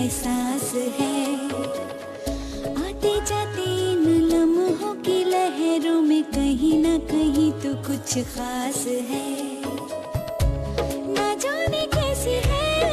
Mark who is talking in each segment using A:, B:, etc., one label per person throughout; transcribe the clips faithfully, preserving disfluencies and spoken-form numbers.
A: एहसास है। आते जाते इन लम्हों की लहरों में कहीं ना कहीं तो कुछ खास है। ना जाने कैसी है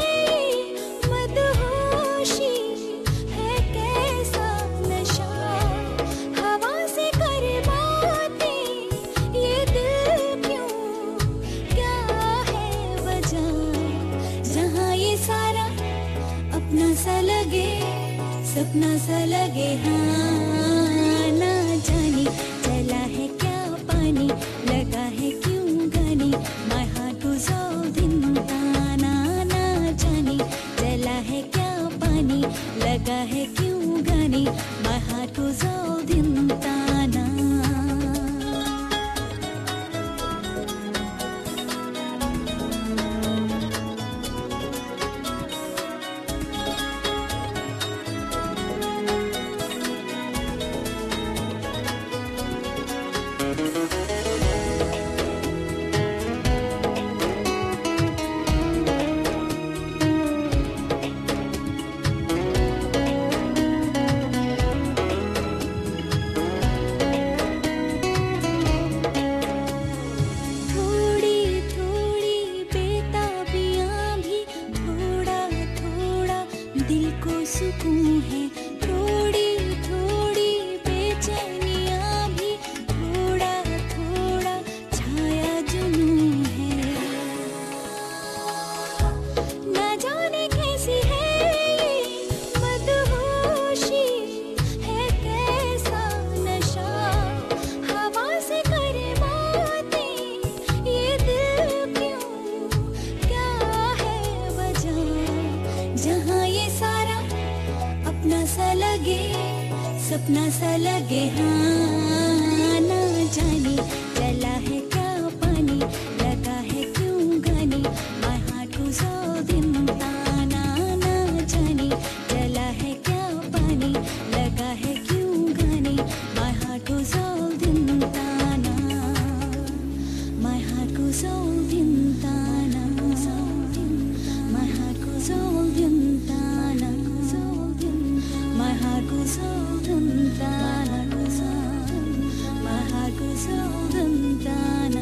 A: मदहोशी, है कैसा नशा, हवा से करे बातें ये दिल क्यों, क्या है वजह। जहाँ ये सारा अपना सा लगे, सपना सा लगे, हाँ ना जाने चला है क्या पानी, लगा है क्यों गाने, my heart goes all दिन ताना। ना जाने चला है क्या पानी, लगा है क्यों गाने, my heart goes all दिन ताना। सुकून है, थोड़ी थोड़ी बेचैनियाँ भी, थोड़ा थोड़ा छाया जुनून है। ना जाने कैसी है ये मदहोशी, है कैसा नशा, हवा से करे बातें ये दिल क्यों, क्या है वजह। जहाँ ये सारा अपना सा लगे, सपना सा लगे, हाँ ना जाने चला है क्या पानी, लगा है क्यों गाने, my heart goes all दिन ताना। ना जाने चला है क्या पानी, लगा है क्यों गाने, my heart goes all दिन ताना, my heart goes all दिन ताना, my heart goes all दिन ताना, my heart goes all din tana, my heart goes all din tana.